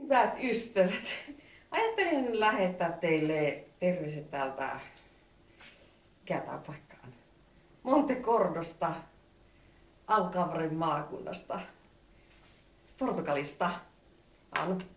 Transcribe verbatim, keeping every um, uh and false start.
Hyvät ystävät, ajattelin lähettää teille terveiset täältä, mikä tää paikka on? Montecordosta, Algarven maakunnasta, Portugalista. Anu.